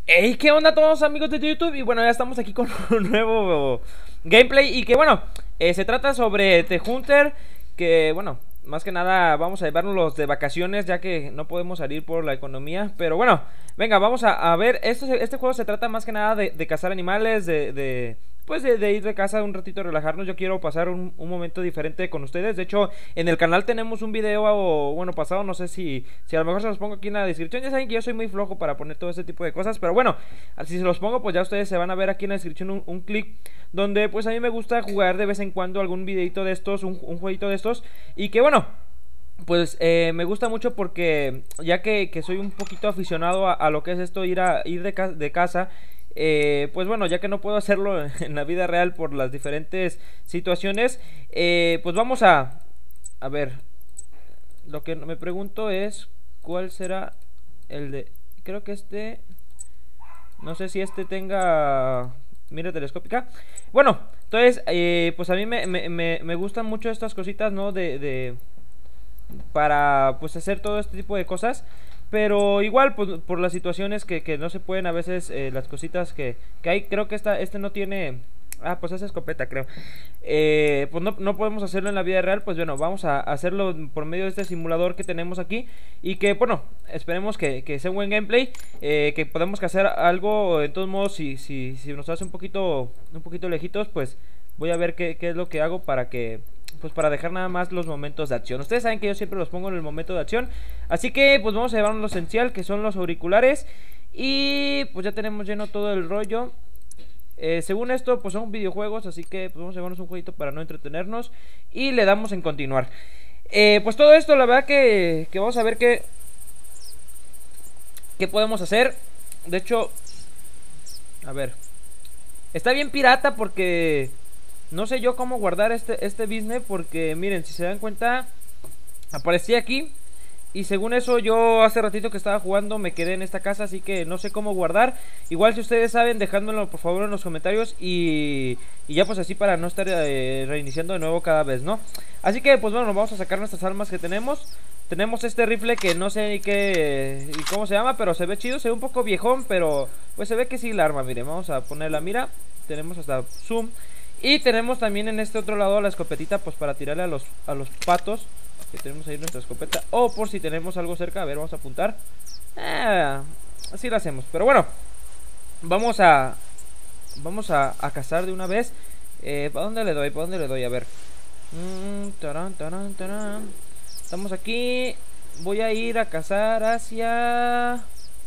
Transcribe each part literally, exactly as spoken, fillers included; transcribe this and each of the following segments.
Hey, ¿qué onda a todos amigos de YouTube? Y bueno, ya estamos aquí con un nuevo gameplay. Y que bueno, eh, se trata sobre The Hunter. Que bueno, más que nada vamos a llevarnos de vacaciones, ya que no podemos salir por la economía. Pero bueno, venga, vamos a, a ver. Esto, este juego se trata más que nada de, de cazar animales, de... de pues de, de ir de casa un ratito a relajarnos. Yo quiero pasar un, un momento diferente con ustedes. De hecho, en el canal tenemos un video, o, bueno, pasado. No sé si, si a lo mejor se los pongo aquí en la descripción. Ya saben que yo soy muy flojo para poner todo este tipo de cosas. Pero bueno, si se los pongo, pues ya ustedes se van a ver aquí en la descripción un, un clip donde pues a mí me gusta jugar de vez en cuando algún videito de estos, un, un jueguito de estos. Y que bueno, pues eh, me gusta mucho porque ya que, que soy un poquito aficionado a, a lo que es esto, ir a ir de, ca de casa. Eh, pues bueno, ya que no puedo hacerlo en la vida real por las diferentes situaciones, eh, pues vamos a... A ver, lo que me pregunto es cuál será el de... Creo que este... No sé si este tenga mira telescópica. Bueno, entonces, eh, pues a mí me, me, me, me gustan mucho estas cositas, ¿no? De... de para pues hacer todo este tipo de cosas. Pero igual, pues, por las situaciones que, que no se pueden a veces, eh, las cositas que, que hay. Creo que esta, este no tiene... Ah, pues esa escopeta, creo. Eh, pues no, no podemos hacerlo en la vida real. Pues bueno, vamos a hacerlo por medio de este simulador que tenemos aquí. Y que, bueno, esperemos que, que sea un buen gameplay. Eh, que podamos hacer algo. De todos modos, si, si, si nos hace un poquito, un poquito lejitos, pues voy a ver qué, qué es lo que hago para que... Pues para dejar nada más los momentos de acción. Ustedes saben que yo siempre los pongo en el momento de acción. Así que pues vamos a llevarnos lo esencial, que son los auriculares. Y pues ya tenemos lleno todo el rollo. eh, Según esto pues son videojuegos, así que pues vamos a llevarnos un jueguito para no entretenernos. Y le damos en continuar. eh, Pues todo esto la verdad que, que vamos a ver qué qué podemos hacer. De hecho, a ver, está bien pirata porque... No sé yo cómo guardar este, este business. Porque miren, si se dan cuenta, aparecí aquí. Y según eso yo hace ratito que estaba jugando me quedé en esta casa. Así que no sé cómo guardar. Igual si ustedes saben, dejándomelo por favor en los comentarios. Y, y ya pues así para no estar eh, reiniciando de nuevo cada vez, ¿no? Así que pues bueno, vamos a sacar nuestras armas que tenemos. Tenemos este rifle que no sé ni qué y cómo se llama, pero se ve chido. Se ve un poco viejón, pero pues se ve que sí la arma. Miren, vamos a poner la mira. Tenemos hasta zoom. Y tenemos también en este otro lado la escopetita, pues para tirarle a los, a los patos que tenemos ahí nuestra escopeta. O por si tenemos algo cerca, a ver, vamos a apuntar. eh, Así lo hacemos, pero bueno, vamos a Vamos a, a cazar de una vez. eh, ¿Para dónde le doy? ¿Para dónde le doy? A ver. mm, tarán, tarán, tarán. Estamos aquí. Voy a ir a cazar hacia...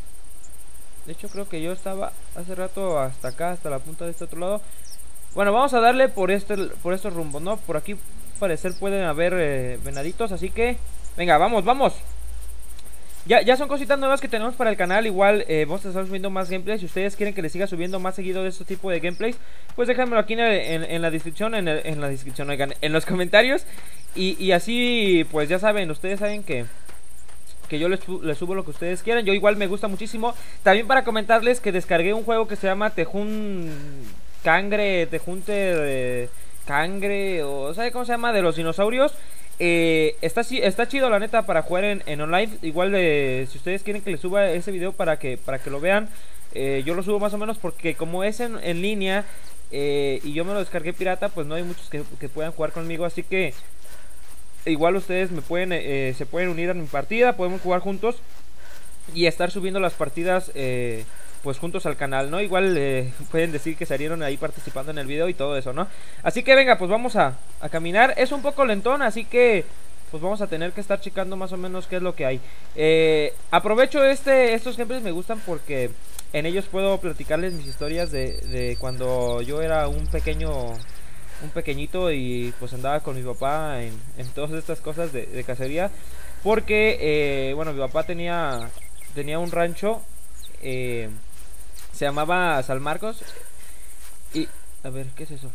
De hecho creo que yo estaba hace rato hasta acá, hasta la punta de este otro lado. Bueno, vamos a darle por este por estos rumbos, ¿no? Por aquí parecer pueden haber eh, venaditos, así que... Venga, vamos, vamos. Ya, ya son cositas nuevas que tenemos para el canal. Igual eh, vamos a estar subiendo más gameplays. Si ustedes quieren que les siga subiendo más seguido de este tipo de gameplays, pues déjenmelo aquí en, el, en, en la descripción, en, el, en la descripción, oigan, en los comentarios. Y, y así, pues ya saben, ustedes saben que... que yo les, les subo lo que ustedes quieran. Yo igual me gusta muchísimo. También para comentarles que descargué un juego que se llama Tejun... Cangre, Tejunter, eh, Cangre, o ¿sabe cómo se llama? De los dinosaurios. eh, está, está chido la neta para jugar en, en online. Igual eh, si ustedes quieren que les suba ese video para que, para que lo vean, eh, yo lo subo más o menos porque como es en, en línea, eh, y yo me lo descargué pirata, pues no hay muchos que, que puedan jugar conmigo. Así que igual ustedes me pueden, eh, se pueden unir a mi partida, podemos jugar juntos y estar subiendo las partidas eh, pues juntos al canal, ¿no? Igual eh, pueden decir que salieron ahí participando en el video y todo eso, ¿no? Así que venga, pues vamos a, a caminar. Es un poco lentón, así que pues vamos a tener que estar checando más o menos qué es lo que hay. eh, Aprovecho este, estos gameplays, me gustan porque en ellos puedo platicarles mis historias de, de cuando yo era un pequeño... un pequeñito y pues andaba con mi papá en, en todas estas cosas de, de cacería. Porque, eh, bueno, mi papá tenía tenía un rancho, eh, se llamaba San Marcos. Y, a ver, ¿qué es eso?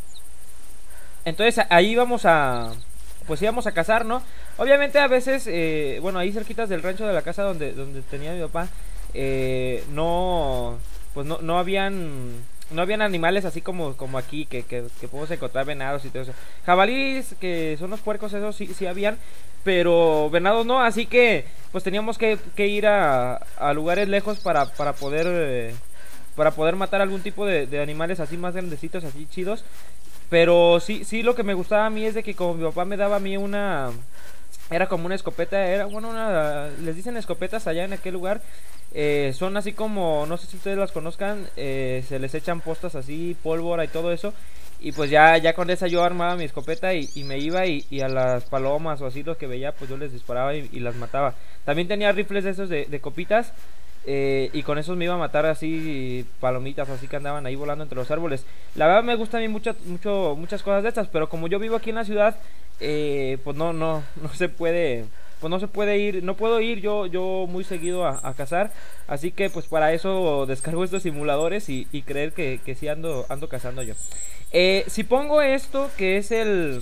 Entonces ahí íbamos a... Pues íbamos a cazar, ¿no? Obviamente a veces, eh, bueno, ahí cerquitas del rancho de la casa donde, donde tenía mi papá, eh, no... Pues no, no habían... no habían animales así como, como aquí, que, que, que podemos encontrar venados y todo eso. Jabalíes, que son los puercos, esos sí, sí habían, pero venados no, así que pues teníamos que, que ir a, a lugares lejos para, para poder eh, para poder matar algún tipo de, de animales así más grandecitos, así chidos. Pero sí, sí, lo que me gustaba a mí es de que como mi papá me daba a mí una... Era como una escopeta, era, bueno, una... Les dicen escopetas allá en aquel lugar. Eh, son así como, no sé si ustedes las conozcan, eh, se les echan postas así, pólvora y todo eso. Y pues ya, ya con esa yo armaba mi escopeta y, y me iba y, y a las palomas o así los que veía, pues yo les disparaba y, y las mataba. También tenía rifles de esos de, de copitas. Eh, y con esos me iba a matar así palomitas así que andaban ahí volando entre los árboles. La verdad me gustan a mí mucho, mucho, muchas cosas de estas, pero como yo vivo aquí en la ciudad, eh, pues no, no, no se puede, pues no se puede ir, no puedo ir yo, yo muy seguido a, a cazar, así que pues para eso descargo estos simuladores y, y creer que, que sí ando, ando cazando yo. Eh, si pongo esto que es el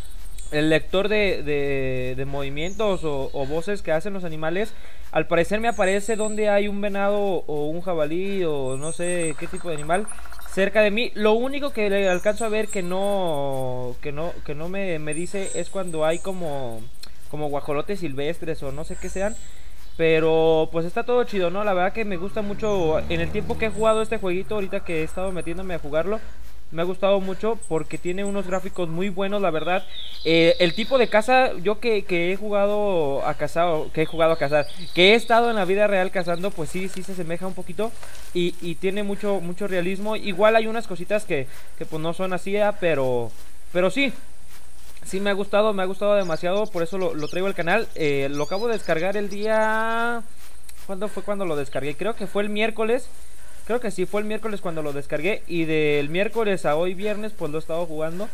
el lector de, de, de movimientos o, o voces que hacen los animales, al parecer me aparece donde hay un venado o un jabalí o no sé qué tipo de animal cerca de mí. Lo único que le alcanzo a ver que no que no que no me, me dice es cuando hay como como guajolotes silvestres o no sé qué sean. Pero pues está todo chido, ¿no? La verdad que me gusta mucho. En el tiempo que he jugado este jueguito, ahorita que he estado metiéndome a jugarlo, me ha gustado mucho porque tiene unos gráficos muy buenos, la verdad. Eh, el tipo de caza, yo que, que he jugado a cazar, que he jugado a cazar, que he estado en la vida real cazando, pues sí, sí se asemeja un poquito y, y tiene mucho, mucho realismo. Igual hay unas cositas que, que pues no son así, ¿eh? pero, pero sí. Sí me ha gustado, me ha gustado demasiado, por eso lo, lo traigo al canal. Eh, lo acabo de descargar el día... ¿Cuándo fue cuando lo descargué? Creo que fue el miércoles. Creo que sí, fue el miércoles cuando lo descargué. Y del miércoles a hoy viernes, pues lo he estado jugando.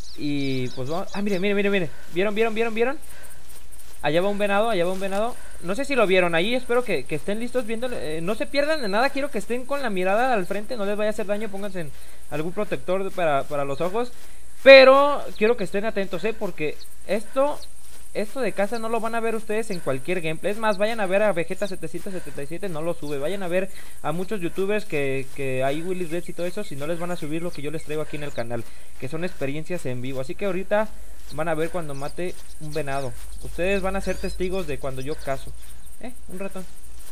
Y pues vamos... Ah, mire, mire, mire, mire. ¿Vieron, vieron, vieron, vieron? Allá va un venado, allá va un venado. No sé si lo vieron ahí, espero que, que estén listos viendo. Eh, no se pierdan de nada, quiero que estén con la mirada al frente. No les vaya a hacer daño, pónganse en algún protector para, para los ojos. Pero quiero que estén atentos, ¿eh? Porque esto... Esto de caza no lo van a ver ustedes en cualquier gameplay. Es más, vayan a ver a Vegeta setecientos setenta y siete, no lo sube. Vayan a ver a muchos youtubers que, que hay Willy Reds y todo eso, si no les van a subir lo que yo les traigo aquí en el canal, que son experiencias en vivo. Así que ahorita van a ver cuando mate un venado. Ustedes van a ser testigos de cuando yo cazo. Eh, un ratón.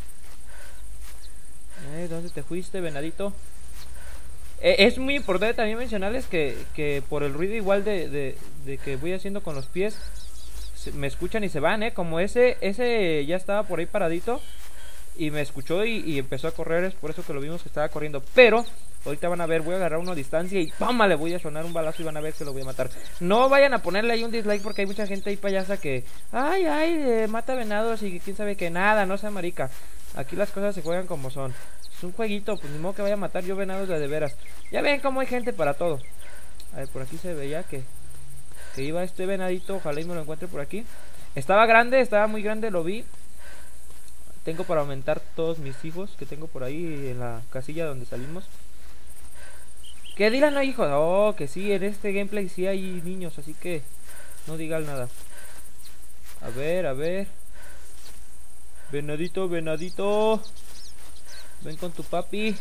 Eh, ¿dónde te fuiste, venadito? Eh, es muy importante también mencionarles que, que por el ruido igual de, de, de que voy haciendo con los pies, me escuchan y se van, eh, como ese, ese ya estaba por ahí paradito y me escuchó y, y empezó a correr, es por eso que lo vimos que estaba corriendo, pero ahorita van a ver, voy a agarrar uno a distancia y ¡pam! Le voy a sonar un balazo y van a ver que lo voy a matar. No vayan a ponerle ahí un dislike porque hay mucha gente ahí payasa que, ay, ay, eh, mata venados y quién sabe que nada, no sea marica. Aquí las cosas se juegan como son. Es un jueguito, pues ni modo que vaya a matar yo venados de de veras. Ya ven cómo hay gente para todo. A ver, por aquí se veía que que iba este venadito, ojalá y me lo encuentre por aquí. Estaba grande, estaba muy grande, lo vi. Tengo para aumentar todos mis hijos que tengo por ahí en la casilla donde salimos. ¿Qué dirán los hijos? Oh, que sí, en este gameplay sí hay niños, así que no digan nada. A ver, a ver. Venadito, venadito. Ven con tu papi.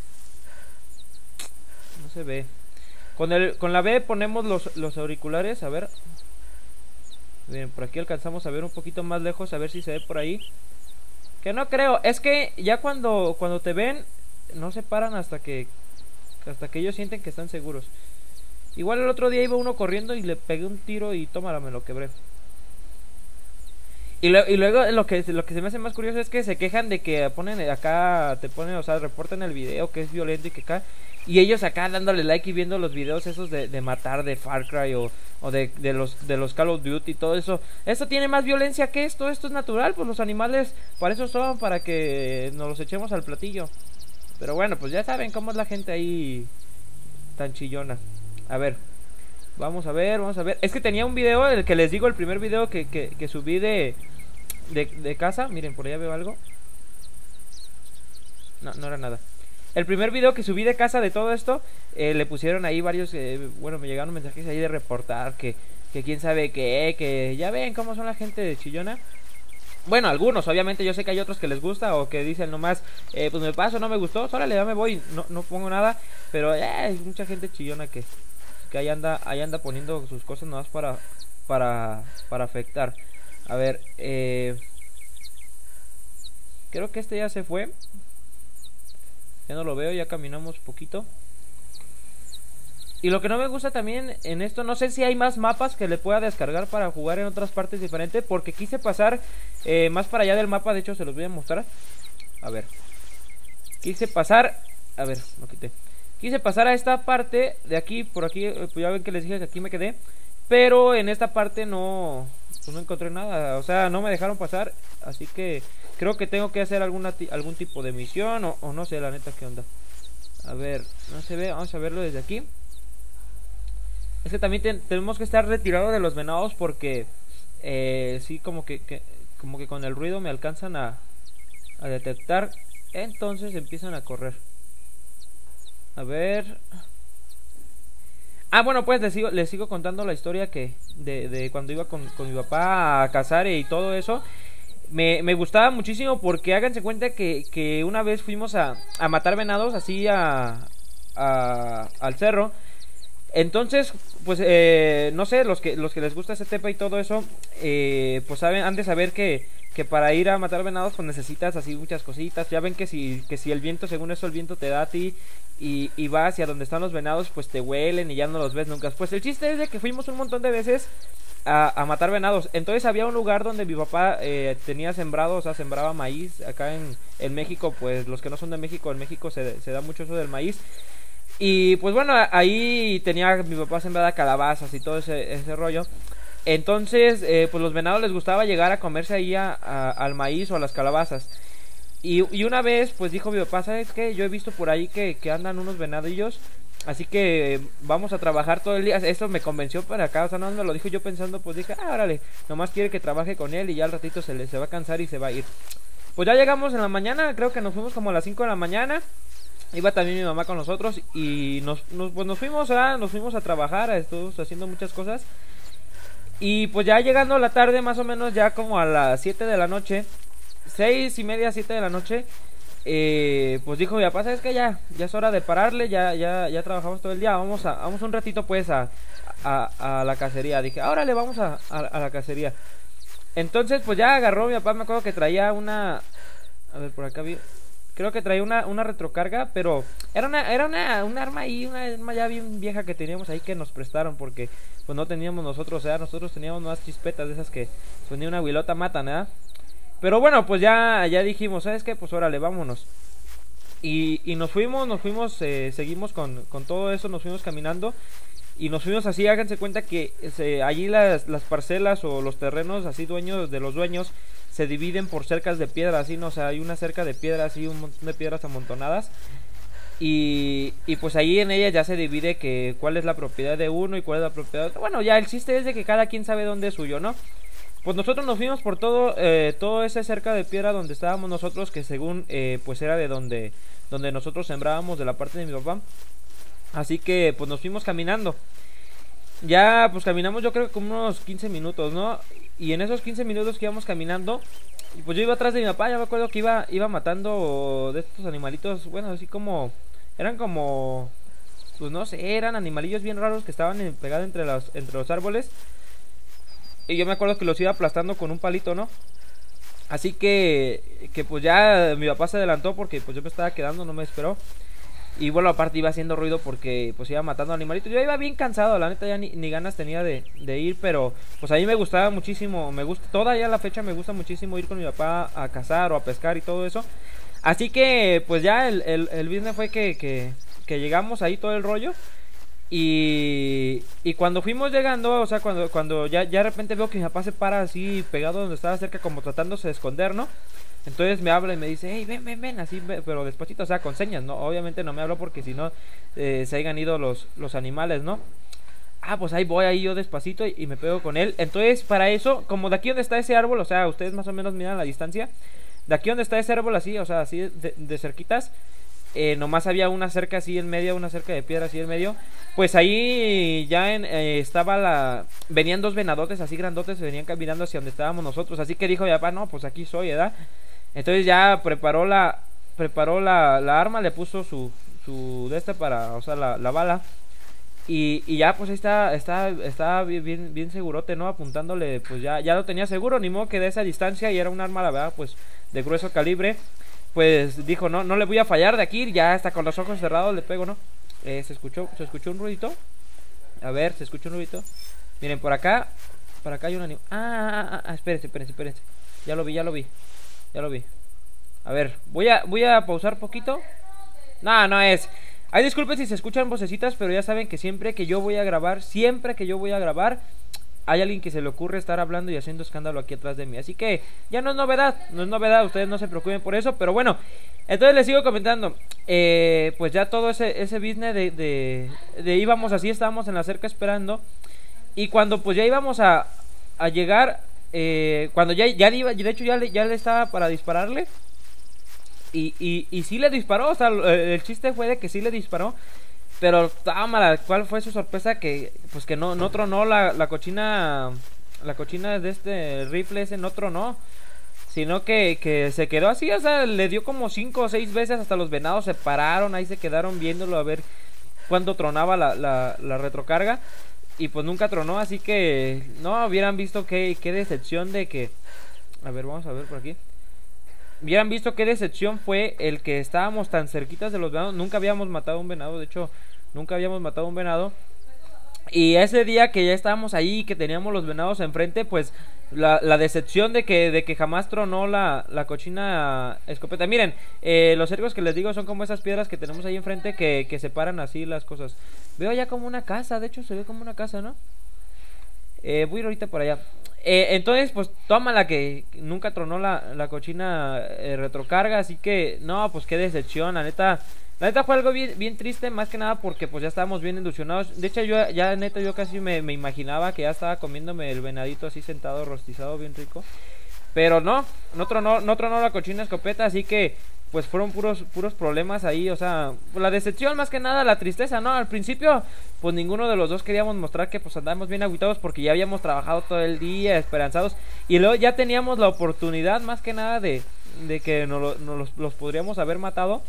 No se ve. Con, el, con la B ponemos los, los auriculares, a ver. Bien, por aquí alcanzamos a ver un poquito más lejos, a ver si se ve por ahí. Que no creo, es que ya cuando, cuando te ven, no se paran hasta que, hasta que ellos sienten que están seguros. Igual el otro día iba uno corriendo y le pegué un tiro y tómala, me lo quebré. Y, lo, y luego lo que, lo que se me hace más curioso es que se quejan de que ponen acá, te ponen, o sea, reportan el video que es violento y que acá... Y ellos acá dándole like y viendo los videos esos de, de matar de Far Cry o, o de, de, los, de los Call of Duty y todo eso. Esto tiene más violencia que esto, esto es natural, pues los animales para eso son, para que nos los echemos al platillo. Pero bueno, pues ya saben cómo es la gente ahí tan chillona. A ver, vamos a ver, vamos a ver. Es que tenía un video, el que les digo, el primer video que, que, que subí de, de, de casa. Miren, por allá veo algo. No, no era nada. El primer video que subí de casa de todo esto, eh, le pusieron ahí varios, eh, bueno, me llegaron mensajes ahí de reportar que, que quién sabe qué, que ya ven cómo son la gente de chillona. Bueno, algunos, obviamente yo sé que hay otros que les gusta o que dicen nomás, eh, pues me paso, no me gustó, órale, ya me voy, no, no pongo nada. Pero eh, hay mucha gente chillona que, que ahí anda, ahí anda poniendo sus cosas nomás para, para, para afectar. A ver, eh, creo que este ya se fue. Ya no lo veo, ya caminamos poquito. Y lo que no me gusta también en esto, no sé si hay más mapas que le pueda descargar para jugar en otras partes diferentes, porque quise pasar eh, más para allá del mapa, de hecho se los voy a mostrar. A ver, quise pasar, a ver, lo quité. Quise pasar a esta parte de aquí, por aquí, eh, pues ya ven que les dije que aquí me quedé. Pero en esta parte no, pues no encontré nada, o sea, no me dejaron pasar. Así que creo que tengo que hacer alguna algún tipo de misión o, o no sé, la neta, qué onda. A ver, no se ve, vamos a verlo desde aquí. Es que también ten, tenemos que estar retirados de los venados porque eh, sí, como que, que como que con el ruido me alcanzan a, a detectar. Entonces empiezan a correr. A ver. Ah, bueno, pues les sigo, les sigo contando la historia que de, de cuando iba con, con mi papá a cazar y todo eso. Me, me gustaba muchísimo porque háganse cuenta que, que una vez fuimos a, a matar venados así a, a, al cerro. Entonces, pues, eh, no sé, los que los que les gusta ese tepa y todo eso, eh, pues saben, han de saber que, que para ir a matar venados, pues necesitas así muchas cositas. Ya ven que si, que si el viento, según eso, el viento te da a ti y, y vas hacia donde están los venados, pues te huelen y ya no los ves nunca. Pues el chiste es de que fuimos un montón de veces a, a matar venados. Entonces había un lugar donde mi papá eh, tenía sembrado, o sea, sembraba maíz. Acá en, en México, pues los que no son de México, en México se, se da mucho eso del maíz. Y pues bueno, ahí tenía mi papá sembrada calabazas y todo ese, ese rollo. Entonces, eh, pues los venados les gustaba llegar a comerse ahí a, a, al maíz o a las calabazas. Y, y una vez, pues dijo mi papá, ¿sabes qué? Yo he visto por ahí que, que andan unos venadillos, así que vamos a trabajar todo el día. Esto me convenció para acá, o sea, no me lo dijo yo pensando, pues dije, ah, órale, nomás quiere que trabaje con él y ya al ratito se, le, se va a cansar y se va a ir. Pues ya llegamos en la mañana, creo que nos fuimos como a las cinco de la mañana. Iba también mi mamá con nosotros y nos, nos, pues nos fuimos a, nos fuimos a trabajar, estuvimos haciendo muchas cosas. Y pues ya llegando a la tarde, más o menos ya como a las siete de la noche, seis y media, siete de la noche, eh, pues dijo mi papá, ¿sabes qué? Ya, ya es hora de pararle, ya, ya, ya trabajamos todo el día, vamos a, vamos un ratito pues a, a, a la cacería. Dije, ahora le vamos a, a, a la cacería. Entonces pues ya agarró mi papá, me acuerdo que traía una, a ver por acá vi. Creo que traía una, una retrocarga, pero era una era una, una arma ahí, una arma ya bien vieja que teníamos ahí que nos prestaron porque pues no teníamos nosotros, o sea, nosotros teníamos más chispetas de esas que pues ni una huilota matan, ¿verdad? Pero bueno, pues ya, ya dijimos, ¿sabes qué? Pues órale, vámonos. Y, y nos fuimos, nos fuimos, eh, seguimos con, con todo eso, nos fuimos caminando. Y nos fuimos así, háganse cuenta que se, allí las, las parcelas o los terrenos así dueños de los dueños se dividen por cercas de piedra, así, ¿no? O sea, hay una cerca de piedra, así, un montón de piedras amontonadas. Y, y pues ahí en ella ya se divide que cuál es la propiedad de uno y cuál es la propiedad de otro. Bueno, ya el chiste es de que cada quien sabe dónde es suyo, ¿no? Pues nosotros nos fuimos por todo, eh, todo ese cerca de piedra donde estábamos nosotros, que según, eh, pues era de donde, donde nosotros sembrábamos de la parte de mi papá. Así que pues nos fuimos caminando. Ya pues caminamos yo creo que como unos quince minutos, ¿no? Y en esos quince minutos que íbamos caminando, y pues yo iba atrás de mi papá, ya me acuerdo que iba, iba matando de estos animalitos, bueno, así como, eran como, pues no sé, eran animalillos bien raros que estaban en, pegados entre los, entre los árboles. Y yo me acuerdo que los iba aplastando con un palito, ¿no? Así que, que pues ya mi papá se adelantó porque pues yo me estaba quedando, no me esperó. Y bueno, aparte iba haciendo ruido porque pues iba matando animalitos. Yo iba bien cansado, la neta ya ni, ni ganas tenía de, de ir. Pero pues a mí me gustaba muchísimo, me gusta, todavía la fecha me gusta muchísimo ir con mi papá a cazar o a pescar y todo eso. Así que pues ya el, el, el business fue que, que, que llegamos ahí todo el rollo. Y, y cuando fuimos llegando, o sea, cuando, cuando ya, ya de repente veo que mi papá se para así pegado donde estaba cerca, como tratándose de esconder, ¿no? Entonces me habla y me dice, hey, ven, ven, ven, así, pero despacito, o sea, con señas, ¿no? Obviamente no me habló porque si no eh, se hayan ido los, los animales, ¿no? Ah, pues ahí voy, ahí yo despacito y, y me pego con él. Entonces, para eso, como de aquí donde está ese árbol, o sea, ustedes más o menos miran la distancia, de aquí donde está ese árbol así, o sea, así de, de cerquitas, eh, nomás había una cerca así en medio, una cerca de piedra así en medio. Pues ahí ya en, eh, estaba la... Venían dos venadotes así grandotes, venían caminando hacia donde estábamos nosotros. Así que dijo mi papá, no, pues aquí soy, ¿verdad? Entonces ya preparó la... Preparó la, la arma, le puso su... Su de esta para... O sea, la, la bala. Y, y ya pues ahí está, está, está bien, bien, bien segurote, ¿no? Apuntándole, pues ya, ya lo tenía seguro, ni modo que de esa distancia, y era un arma, la verdad, pues de grueso calibre. Pues dijo, no, no le voy a fallar de aquí, ya hasta con los ojos cerrados le pego, ¿no? Eh, se escuchó, se escuchó un ruidito. A ver, se escuchó un ruidito. Miren, por acá, por acá hay un animal. Ah, ah, ah, ah, espérense, espérense, espérense. Ya lo vi, ya lo vi, ya lo vi. A ver, voy a, voy a pausar poquito. No, no es... Ay, disculpen si se escuchan vocecitas, pero ya saben que siempre que yo voy a grabar, siempre que yo voy a grabar, hay alguien que se le ocurre estar hablando y haciendo escándalo aquí atrás de mí. Así que ya no es novedad, no es novedad, ustedes no se preocupen por eso. Pero bueno, entonces les sigo comentando. eh, Pues ya todo ese, ese business de, de, de íbamos así, estábamos en la cerca esperando. Y cuando pues ya íbamos a, a llegar, eh, cuando ya, ya iba, de hecho ya le, ya le estaba para dispararle. Y, y, y sí le disparó, o sea, el chiste fue de que sí le disparó. Pero támala, ¿cuál fue su sorpresa? Que pues que no, no tronó la, la cochina. La cochina de este rifle ese no tronó, sino que, que se quedó así, o sea, le dio como cinco o seis veces. Hasta los venados se pararon, ahí se quedaron viéndolo a ver cuándo tronaba la, la, la retrocarga. Y pues nunca tronó, así que no hubieran visto qué, qué decepción de que... A ver, vamos a ver por aquí. Hubieran visto qué decepción fue el que estábamos tan cerquitas de los venados. Nunca habíamos matado un venado, de hecho, nunca habíamos matado un venado. Y ese día que ya estábamos ahí, que teníamos los venados enfrente, pues la, la decepción de que, de que jamás tronó la, la cochina escopeta. Miren, eh, los cercos que les digo son como esas piedras que tenemos ahí enfrente que, que separan así las cosas. Veo ya como una casa, de hecho se ve como una casa, ¿no? Eh, voy a ir ahorita por allá. Eh, entonces, pues toma la que nunca tronó la, la cochina eh, retrocarga. Así que, no, pues qué decepción. La neta, la neta fue algo bien, bien triste. Más que nada porque pues ya estábamos bien ilusionados. De hecho, yo ya neta, yo casi me, me imaginaba que ya estaba comiéndome el venadito así sentado, rostizado, bien rico. Pero no, no tronó, no tronó la cochina escopeta. Así que pues fueron puros puros problemas ahí, o sea, la decepción más que nada, la tristeza, ¿no? Al principio, pues ninguno de los dos queríamos mostrar que pues andábamos bien agüitados porque ya habíamos trabajado todo el día, esperanzados, y luego ya teníamos la oportunidad más que nada de, de que nos, nos los, los podríamos haber matado,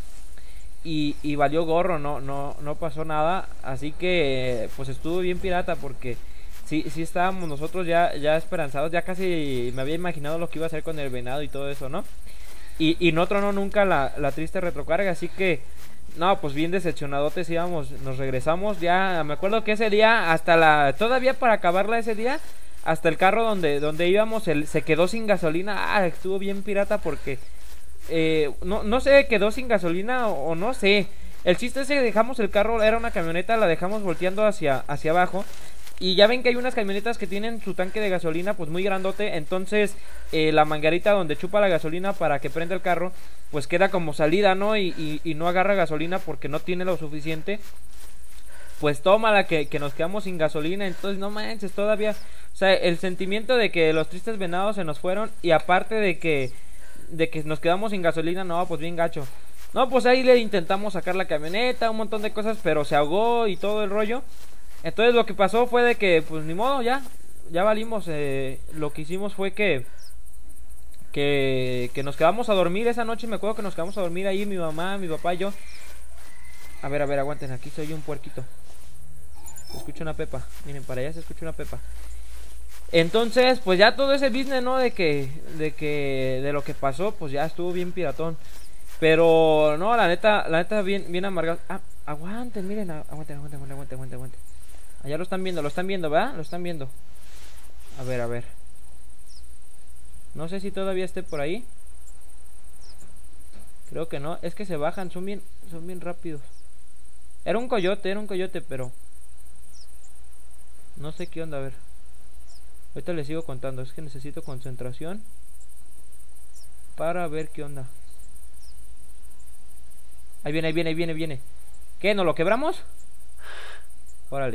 y, y valió gorro, no, no, no pasó nada, así que pues estuvo bien pirata porque sí, sí estábamos nosotros ya, ya esperanzados, ya casi me había imaginado lo que iba a hacer con el venado y todo eso, ¿no? Y, y no tronó nunca la, la triste retrocarga, así que no, pues bien decepcionadotes íbamos, nos regresamos. Ya me acuerdo que ese día, hasta la, todavía para acabarla ese día, hasta el carro donde, donde íbamos el, se quedó sin gasolina. Ah, estuvo bien pirata porque eh, no, no sé, quedó sin gasolina o, o no sé. El chiste es que dejamos el carro, era una camioneta, la dejamos volteando hacia, hacia abajo. Y ya ven que hay unas camionetas que tienen su tanque de gasolina pues muy grandote. Entonces eh, la manguerita donde chupa la gasolina para que prenda el carro pues queda como salida, ¿no? Y, y, y no agarra gasolina porque no tiene lo suficiente. Pues tómala que, que nos quedamos sin gasolina. Entonces no manches, todavía, o sea, el sentimiento de que los tristes venados se nos fueron. Y aparte de que, de que nos quedamos sin gasolina, no, pues bien gacho. No, pues ahí le intentamos sacar la camioneta, un montón de cosas, pero se ahogó y todo el rollo. Entonces lo que pasó fue de que, pues ni modo, ya, ya valimos. eh, Lo que hicimos fue que, que, que nos quedamos a dormir esa noche. Me acuerdo que nos quedamos a dormir ahí, mi mamá, mi papá y yo. A ver, a ver, aguanten, aquí soy un puerquito. Se escucha una pepa, miren, para allá se escucha una pepa. Entonces, pues ya todo ese business, ¿no? De que, de que, de lo que pasó, pues ya estuvo bien piratón. Pero, no, la neta, la neta bien, bien amargado. Ah, aguanten, miren, aguanten, aguanten, aguanten, aguanten, aguanten. Allá lo están viendo, lo están viendo, ¿verdad? Lo están viendo. A ver, a ver. No sé si todavía esté por ahí. Creo que no, es que se bajan, son bien, son bien rápidos. Era un coyote, era un coyote, pero no sé qué onda, a ver. Ahorita les sigo contando, es que necesito concentración para ver qué onda. Ahí viene, ahí viene, ahí viene, viene. ¿Qué? ¿No lo quebramos? Órale.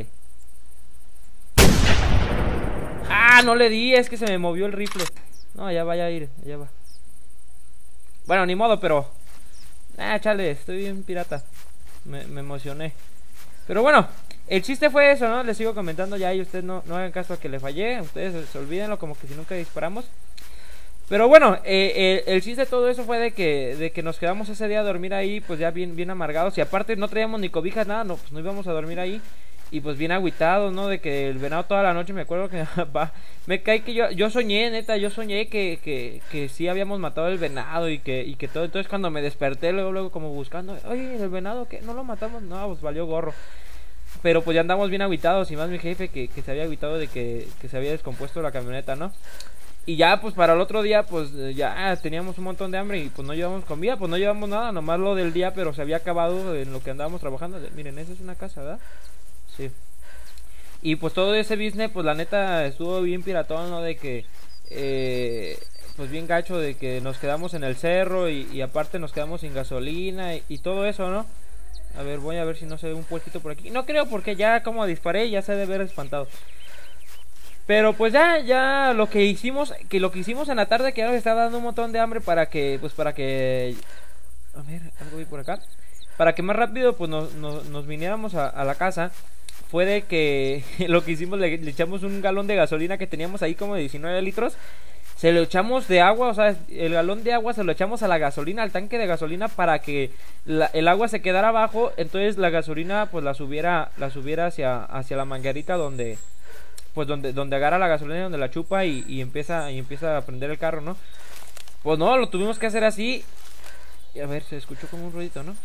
¡Ah! No le di, es que se me movió el rifle. No, ya vaya a ir, ya va. Bueno, ni modo, pero Ah, chale, estoy bien pirata. Me, me emocioné. Pero bueno, el chiste fue eso, ¿no? Les sigo comentando ya y ustedes no, no hagan caso a que le fallé. Ustedes se, se olvídenlo como que si nunca disparamos. Pero bueno, eh, eh, el chiste de todo eso fue de que, de que nos quedamos ese día a dormir ahí, pues ya bien, bien amargados. Y aparte no traíamos ni cobijas, nada, no, pues no íbamos a dormir ahí. Y pues bien agüitados, ¿no? De que el venado toda la noche, me acuerdo que va, me cae que yo, yo soñé, neta, yo soñé que, que, que sí habíamos matado el venado y que, y que todo. Entonces cuando me desperté, luego, luego como buscando, oye, el venado, ¿qué? ¿No lo matamos? No, pues valió gorro. Pero pues ya andamos bien agüitados y más mi jefe que, que se había agüitado de que, que se había descompuesto la camioneta, ¿no? Y ya pues para el otro día pues ya teníamos un montón de hambre y pues no llevamos comida, pues no llevamos nada, nomás lo del día, pero se había acabado en lo que andábamos trabajando. Miren, esa es una casa, ¿verdad? Sí. Y pues todo ese business, pues la neta estuvo bien piratón, ¿no? De que, eh, pues bien gacho de que nos quedamos en el cerro y, y aparte nos quedamos sin gasolina y, y todo eso, ¿no? A ver, voy a ver si no se ve un puerquito por aquí. No creo porque ya como disparé ya se debe haber espantado. Pero pues ya, ya lo que hicimos, que lo que hicimos en la tarde que ya nos estaba dando un montón de hambre para que, pues para que... A ver, algo vi por acá. Para que más rápido pues nos, nos, nos viniéramos a, a la casa. Fue de que lo que hicimos, le, le echamos un galón de gasolina que teníamos ahí como de diecinueve litros. Se lo echamos de agua, o sea, el galón de agua se lo echamos a la gasolina, al tanque de gasolina para que la, el agua se quedara abajo. Entonces la gasolina pues la subiera, la subiera hacia, hacia la manguerita donde... Pues donde, donde agarra la gasolina, donde la chupa y, y empieza y empieza a prender el carro, ¿no? Pues no, lo tuvimos que hacer así. Y a ver, se escuchó como un ruidito, ¿no?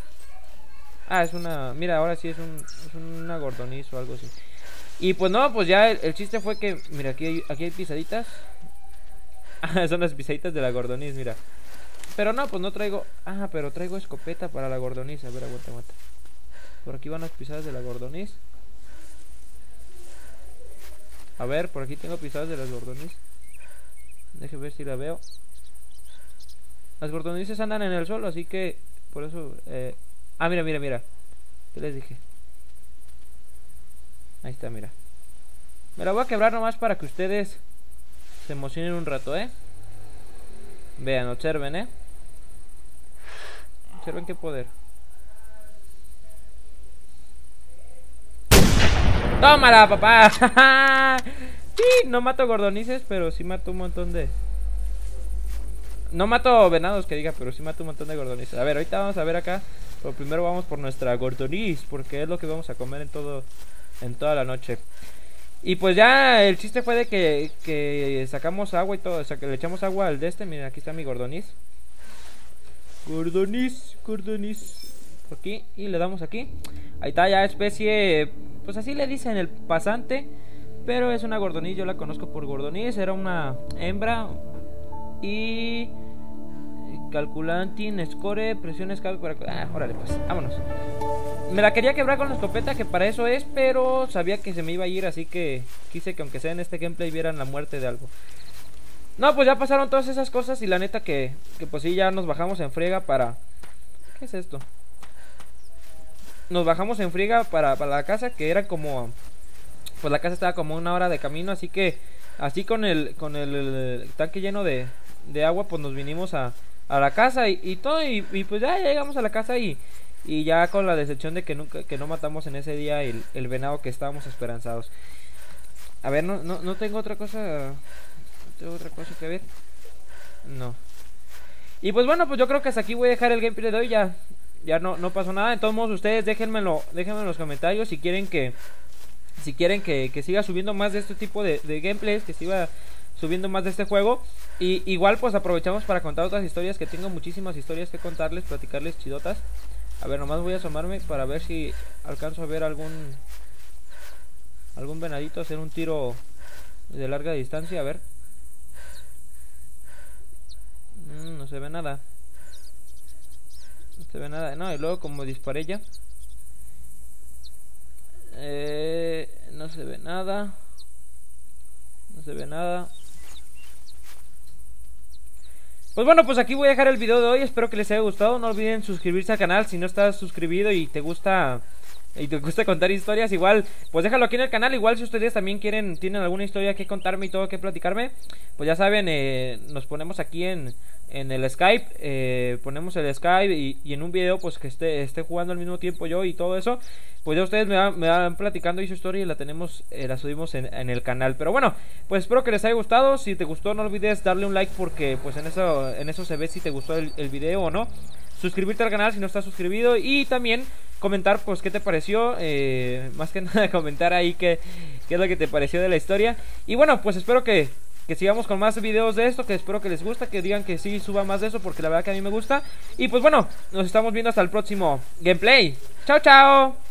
Ah, es una... Mira, ahora sí es, un, es una gordoniz o algo así. Y pues no, pues ya el, el chiste fue que... Mira, aquí hay, aquí hay pisaditas. Ah, son las pisaditas de la gordoniz, mira. Pero no, pues no traigo... Ah, pero traigo escopeta para la gordoniz. A ver, aguanta, aguanta. Por aquí van las pisadas de la gordoniz. A ver, por aquí tengo pisadas de las gordoniz. Déjeme ver si la veo. Las gordonices andan en el suelo, así que por eso... Eh... Ah, mira, mira, mira. ¿Qué les dije? Ahí está, mira. Me la voy a quebrar nomás para que ustedes se emocionen un rato, ¿eh? Vean, observen, ¿eh? Observen qué poder. ¡Tómala, papá! Sí, no mato gordonices, pero sí mato un montón de... No mato venados, que diga, pero sí mato un montón de gordonices. A ver, ahorita vamos a ver acá. Pero primero vamos por nuestra gordoniz, porque es lo que vamos a comer en todo... En toda la noche. Y pues ya el chiste fue de que, que sacamos agua y todo. O sea, que le echamos agua al de este. Miren, aquí está mi gordoniz. Gordoniz, gordoniz. Por aquí, y le damos aquí. Ahí está ya especie... Pues así le dicen el pasante, pero es una gordoniz, yo la conozco por gordoniz. Era una hembra. Y... Calculantin, score, presión escape para... Ah, órale pues, vámonos. Me la quería quebrar con la escopeta, que para eso es, pero sabía que se me iba a ir, así que quise que aunque sea en este gameplay vieran la muerte de algo. No, pues ya pasaron todas esas cosas y la neta que, que pues sí, ya nos bajamos en friega para... ¿Qué es esto? Nos bajamos en friega para, para la casa, que era como... Pues la casa estaba como una hora de camino, así que... Así con el, con el, el tanque lleno de, de agua, pues nos vinimos a, a la casa y, y todo, y, y pues ya llegamos a la casa y... Y ya con la decepción de que nunca que no matamos en ese día el, el venado que estábamos esperanzados. A ver, no, no, no tengo otra cosa. No tengo otra cosa que ver. No. Y pues bueno, pues yo creo que hasta aquí voy a dejar el gameplay de hoy. Ya, ya no, no pasó nada. De todos modos, ustedes déjenmelo, déjenme en los comentarios si quieren que Si quieren que, que siga subiendo más de este tipo de, de gameplays, que siga subiendo más de este juego. Y igual pues aprovechamos para contar otras historias, que tengo muchísimas historias que contarles, platicarles chidotas. A ver, nomás voy a asomarme para ver si alcanzo a ver algún algún venadito, hacer un tiro de larga distancia, a ver. Mm, no se ve nada. No se ve nada. No, y luego como disparé ya. Eh, no se ve nada. No se ve nada. Pues bueno, pues aquí voy a dejar el video de hoy. Espero que les haya gustado. No olviden suscribirse al canal si no estás suscribido y te gusta y te gusta contar historias, igual, pues déjalo aquí en el canal. Igual si ustedes también quieren, tienen alguna historia que contarme y todo que platicarme, pues ya saben, eh, nos ponemos aquí en, en el Skype, eh, ponemos el Skype y, y en un video pues que esté, esté jugando al mismo tiempo yo y todo eso, pues ya ustedes me van, me van platicando y su historia y la tenemos, eh, la subimos en, en el canal. Pero bueno, pues espero que les haya gustado. Si te gustó, no olvides darle un like, porque pues en eso, en eso se ve si te gustó el, el video o no. Suscribirte al canal si no estás suscribido, y también comentar pues qué te pareció, eh, más que nada comentar ahí qué, qué es lo que te pareció de la historia. Y bueno, pues espero que, que sigamos con más videos de esto, que espero que les gusta, que digan que sí suba más de eso, porque la verdad que a mí me gusta. Y pues bueno, nos estamos viendo hasta el próximo gameplay. Chao, chao.